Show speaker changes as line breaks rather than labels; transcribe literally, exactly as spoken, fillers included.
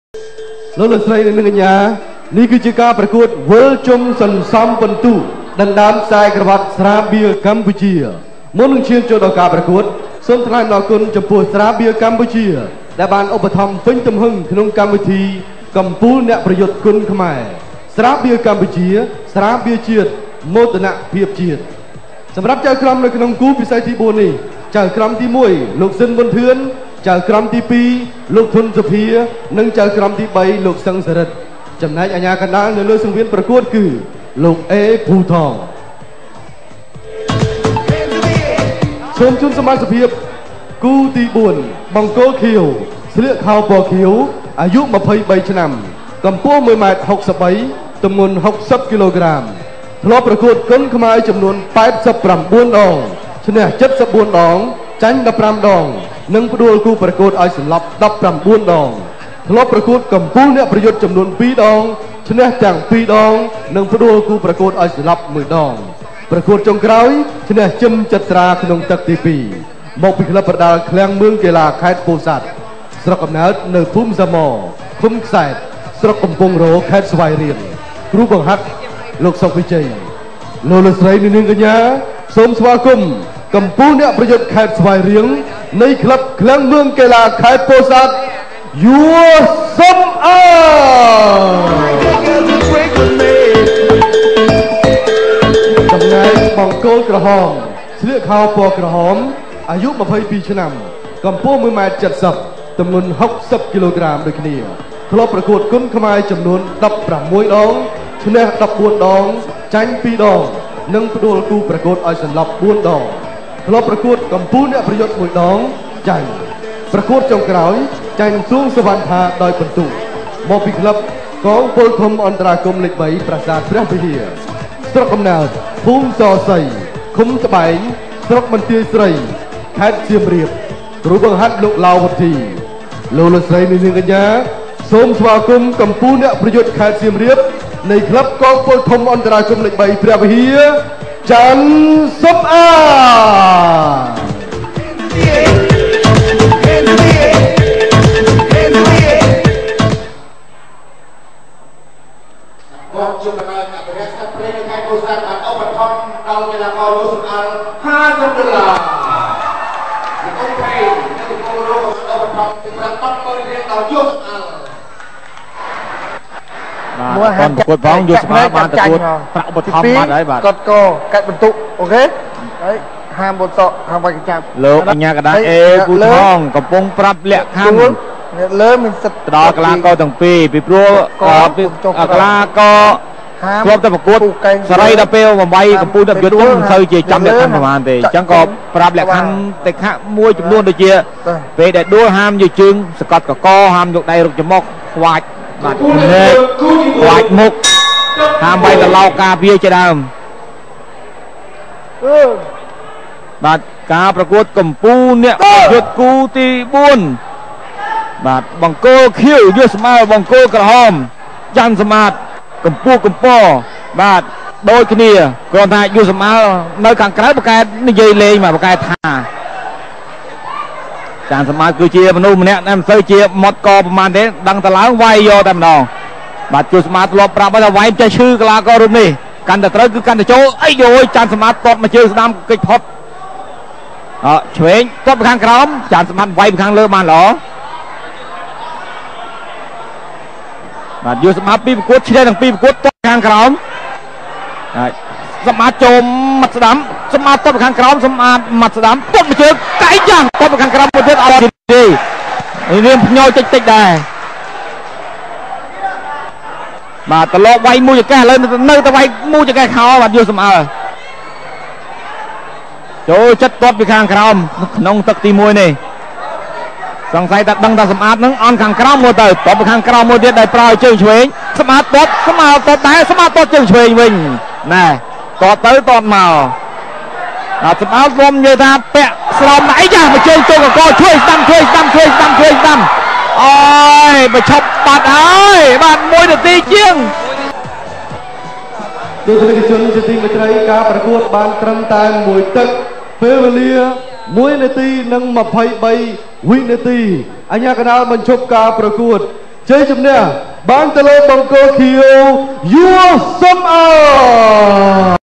លោកលោកស្រីនិងកញ្ញានេះគឺជាការប្រកួតវិលជុំសន្សំបន្ទុដណ្ដើមខ្សែក្រវ៉ាត់ស្រាបៀរកម្ពុជាមុននឹងឈានចូលដល់ការប្រកួតសូមថ្លែងអំណរគុណចំពោះស្រាបៀរកម្ពុជាដែលបានឧបត្ថម្ភពេញទំហឹងក្នុងកម្មវិធីកម្ពុជាអ្នកប្រយុទ្ធគុណខ្មែរស្រាបៀរកម្ពុជាស្រាបៀរជាតិមោទនភាពជាតិសម្រាប់ចៅក្រមនៅក្នុងគូពិសេសទីបួននេះចៅក្រមទីមួយលោកស៊ិនប៊ុនធឿនចៅក្រមទីពីរលោកធុនសុភានិងចៅក្រមទីបីលោកសឹងសរិទ្ធចំណែកអាជ្ញាកណ្ដាលនៅលើសង្វៀនប្រកួតគឺលោកអេភូថងសូមជូនសមាជិកភាពគូទីបួនបង្គោលខៀវស្លៀកខោពណ៌ខៀវអាយុម្ភៃបីឆ្នាំកម្ពស់មួយម៉ែត្រហុកសិបបីទម្ងន់ហុកសិបគីឡូក្រាមធ្លាប់ប្រកួតគុណខ្មែរចំនួនប៉ែតសិបប្រាំបួនដងឈ្នះចិតសិបបួនដងចាញ់ដប់ប្រាំដងនិងផ្ដួលគូប្រកួតឲ្យសន្លប់ដប់ប្រាំបួនដងធ្លាប់ប្រកួតកម្ពុជាអ្នកប្រយុទ្ធចំនួនពីរដងឈ្នះទាំងពីរដងនិងផ្ដួលគូប្រកួតឲ្យសន្លប់មួយដងប្រកួតចុងក្រោយឈ្នះជឹមចត្រាក្នុងទឹកទីពីរមកពីក្លឹបប្រដាល់ឃ្លាំងមឿងកីឡាខេត្តពោធិ៍សាត់ស្រុកកំណើតនៅភូមិសាមរឃុំខ្សែតស្រុកកំពង់រោខេត្តស្វាយរៀងគ្រូបង្ហាត់លោកសុកវិជ័យលោកលោកស្រីនាងកញ្ញាសូមស្វាគមន៍កម្ពុជាអ្នកប្រយុទ្ធខេត្តស្វាយរៀងនៃក្លឹបឃ្លាំងមឿងកីឡាខេត្តពោធិ៍សាត់យួរសំអាចំណែកបង្គោលក្រហមស្លៀកខោពណ៌ក្រហមអាយុម្ភៃពីរឆ្នាំកម្ពស់មួយម៉ែត្រចិតសិបទម្ងន់ហុកសិបគីឡូក្រាមដូចគ្នាធ្លាប់ប្រកួតគុណខ្មែរចំនួនដប់ប្រាំមួយដងឈ្នះដប់បួនដងចាញ់ពីរដងនិងផ្ដួលគូប្រកួតឲ្យសន្លប់បួនដងធ្លាប់ប្រកួតកម្ពុជាអ្នកប្រយុទ្ធមួយដងចាញ់ប្រកួតចុងក្រោយចាញ់សួងសវណ្ណថាដោយពិន្ទុមកពីក្លឹបកងពលធំអន្តរាគមលេខបីប្រាសាទព្រះវិហារស្រុកកំណើតភូមិសសីឃុំត្បែងស្រុកបន្ទាយស្រីខេត្តសៀមរាបគ្រូបង្ហាត់លោកឡាវវុធីលោកលោកស្រីនាងកញ្ញាសូមស្វាគមន៍កម្ពុជាអ្នកប្រយុទ្ធខេត្តសៀមរាបនៃក្លឹបកងពលធំអន្តរាគមលេខបីព្រះវិហារច័ន្ទសុបអា
បងជុំកណ្ដាលអភិរក្សសត្វព្រៃនៅខេត្តពោធិ៍សាត់បានឧបត្ថម្ភដល់កីឡាករលោកសំអាលហាសិបដុល្លារលោកអ៊ំព្រៃនិងលោកគូរ៉ូឧបត្ថម្ភសម្រាប់បាត់បនរៀនដល់យកសំអាល
មួយហាត់ប្រកួតផងយកសំអាលបានប្រកួតប្រាក់ឧបត្ថម្ភបាត់ហើយបាទ
កត់កកាច់បន្ទុកអូខេហើយហាមបនសក់ហាមបាច់ចាប់
លោកអញ្ញាកដាអេពូថងកំពុងប្រាប់លក្ខខណ្ឌ
លើមានសិទ្ធិ
ដល់កីឡាករទាំងពីរពីព្រោះកីឡាករធ្លាប់តែប្រកួតសេរីដល់ពេលបំបីកម្ពុជាដល់យុទ្ធមិនសូវជាចាំលក្ខខណ្ឌប្រហែលទេអញ្ចឹងក៏ប្រាប់លក្ខខណ្ឌតែខៈមួយចំនួនដូចជាពេលដែលដួលហាមយកជើងសកត់កកហាមយកដៃរុកច្រមុះខ្វាច់បាទភ្នែកខ្វាច់មុខហាមបីកឡោការពារជាដើមបាទការប្រកួតកម្ពុជាអ្នកយុទ្ធគូទីបួនបាទបង្គោលខៀវយសស្មើបង្គោលក្រហមច័ន្ទសមាតកម្ពុជាកម្ពុជាបាទដូចគ្នាគ្រាន់តែយសស្មើនៅខាងក្រៅបកែនិយាយលេងមកបកែថាច័ន្ទសមាតគឺជាមនុស្សម្នាក់ដែលមិនសូវជាម៉ត់កប្រហែលទេដឹងតែឡើងវាយយកតែម្ដងបាទយសស្មើធ្លាប់ប្រាប់ថាវាយចេះឈឺកីឡាកររូបនេះកាន់តែត្រូវគឺកាន់តែចូលអីយោច័ន្ទសមាតតតមកជើងស្ដាំកិច្ចផុតអើឆ្វេងតតពីខាងក្រោមច័ន្ទសមាតវាយពីខាងលើបានល្អបាទយូសមាពីប្រកួតឈ្នះទាំងពីរប្រកួតតខាងក្រោមហើយសមាចូលមាត់ស្ដាំសមាតតខាងក្រោមសមាតមាត់ស្ដាំតមួយជើងកែយ៉ាងតខាងក្រោមមួយទៀតអត់ទេរៀមភ្ញោតិចតិចដែរបាទតលោកវាយមួយចកេះឥឡូវនៅតែវាយមួយចកេះខោបាទយូសមាចូលចិត្តតពីខាងក្រោមក្នុងទឹកទីមួយនេះសង្ស័យតែដឹងថាសម្អាតនឹងអន់ខាងក្រោមមកទៅតបខាងក្រោមមួយទៀតដែលប្រើជើងឆ្វេងសម្អាតតបសម្អាតតបដែរសម្អាតតបជើងឆ្វេងវិញណែតបទៅតបមកដល់សម្អាតរំនិយាយថាពាក់ស្រោមអីចាមកជើងទៅកកជួយស្ដាំជួយស្ដាំជួយស្ដាំជួយស្ដាំអូយបញ្ឈប់បាត់ហើយបាទមួយនាទីជាង
ទស្សនិកជនជាទីមេត្រីការប្រកួតបានត្រឹមតែមួយទឹកពេលវេលាមួយនាទីនិងម្ភៃបីវិនាទីអញ្ញាកណ្ដាលបញ្ឈប់ការប្រកួតជ័យជំនះបានទៅលើបង្គោលខៀវយួរសំអល់